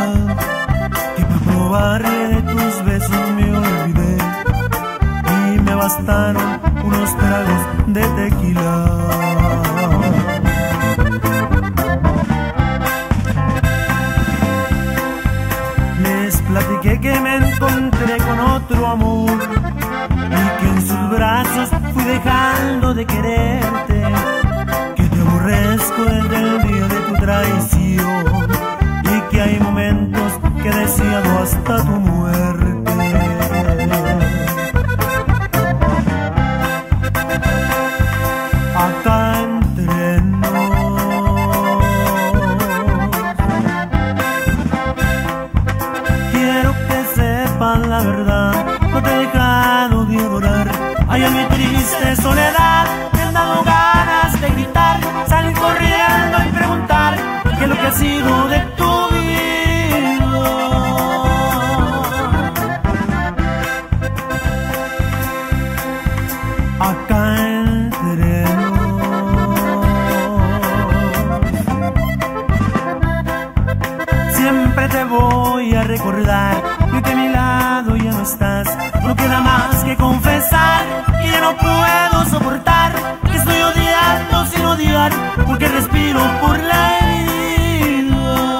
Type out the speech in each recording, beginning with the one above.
que para probarle de tus besos me olvidé y me bastaron unos tragos de tequila. Les platiqué que me encontré con otro amor y que en sus brazos fui dejando de quererte, que te aborrezco desde el día de tu traición y que hay momentos que he deseado hasta tu muerte. Acá entre nos, quiero que sepan la verdad, no te he dejado de adorar. Ay, en mi triste soledad me han dado ganas de gritar, salir corriendo y preguntar qué es lo que ha sido de tu vida. Acá entre nos, siempre te voy a recordar y que a mi lado ya no estás. No queda más que confesar que ya no puedo soportar, que estoy odiando sin odiar, porque respiro por la herida.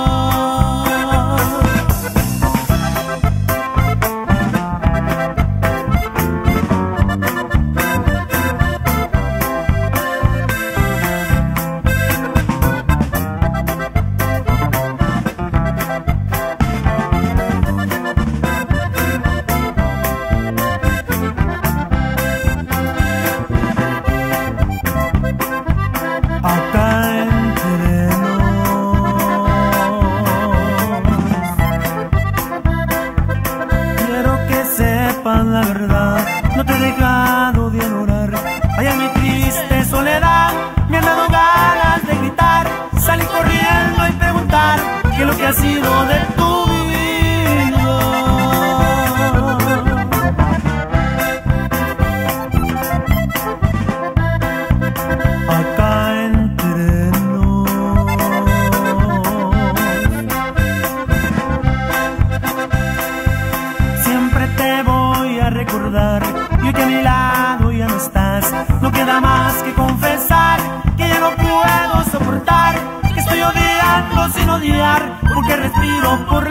La verdad, no te he dejado de adorar. Ay, en mi triste soledad me han dado ganas de gritar, salir corriendo y preguntar qué es lo que ha sido de tu vida. Acá entre nos, siempre te voy a recordar y que a mi lado ya no estás. No queda más que confesar que ya no puedo soportar, que estoy odiando sin odiar, porque respiro por